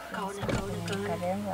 Kaona. Karembo.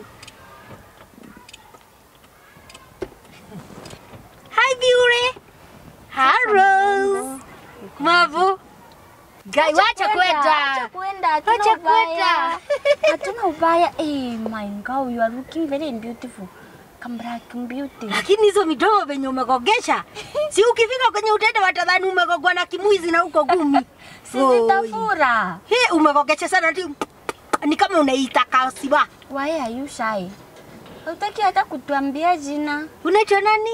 Hi Biure. Hello. Mavu. Gai wacha kwenda. Hatuna ubaya. My God, you are looking very beautiful. Come back, beauty. Lakini hizo midomo venye umegogesha. Si ukifika kwenye utende watadhani umegogwa na kimuizi na uko gumi. Si nitafura. Umegogesha sana ni kama unaita kasiba. Why are you shy? Hutaki hata kutuambia jina. Unaitwa nani?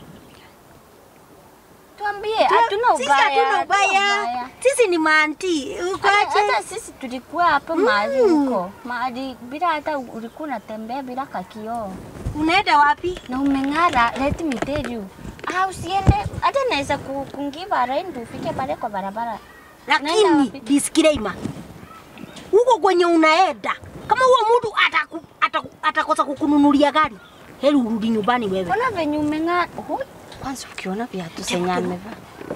Tuambie, hatuna ubaya. Sisi ni Auntie. Hata sisi tulikuwa hapo mahali huko. Mahali bila hata ulikuwa unatembea bila kakio. Unaenda wapi? Na umeng'ara, let me tell you. Usiende, hata naweza kungiva rent ufike pale kwa barabara. Lakini disclaimer. Huko kwenye unaenda, kama huo mtu atakosa kukununulia gari, heri urudi nyumbani wewe. Mbona venye umeng'ara? Kwanza ukiona viatu zenye amevaa.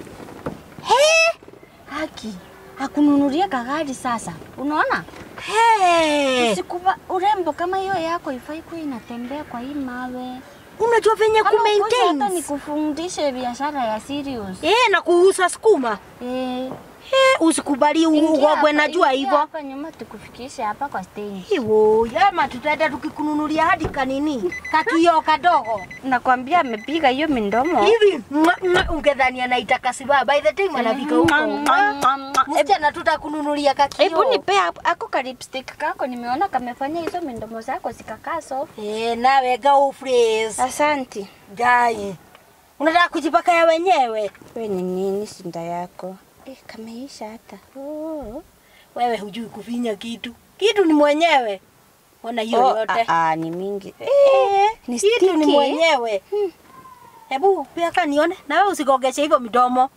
Haki. Hakununulia gari sasa. Unaona? Usikuba urembo kama hiyo yako ifai kuwa inatembea kwa hii mawe. Unajua venye ku maintain. Hata nikufundishe biashara ya serious. Na kuuza sukuma. Usikubali ugogwe najua hivyo. Hapa nyuma tukufikishe hapa kwa stage. Hiyo, yama tutaenda tukikununulia hadi kanini. Kakio kadogo. Nakwambia amepiga hiyo mindomo. Hivi ungedhani anaita kasiba by the time anafika huko. Msichana tutakununulia kakio. Hebu nipe ako ka lipstick kako nimeona kamefanya hizo mindomo zako zikakaa soft. Nawe go freeze. Asante. Gai. Unataka kujipaka ya wenyewe? Wewe ni nini shinda yako? Kameisha hata. Wewe hujui kufinya kitu. Kitu ni mwenyewe. Ona hiyo yote. Ni mingi. Ni kitu ni mwenyewe. Hebu pia kanione na wewe usigogeshe hivyo midomo.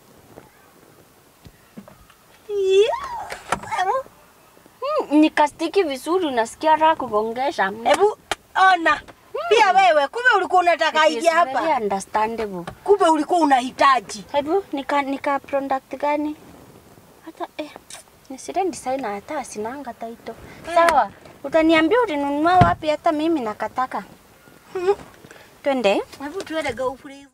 Nikastiki vizuri unasikia raha kugongesha. Hebu ona. Pia wewe kumbe ulikuwa unataka ije hapa. Very understandable. Kumbe ulikuwa unahitaji. Hebu nika product gani? Hata nisire designer hata sinanga taito. Sawa. Utaniambia ulinunua wapi hata mimi nakataka. Twende. Hebu tuende go please.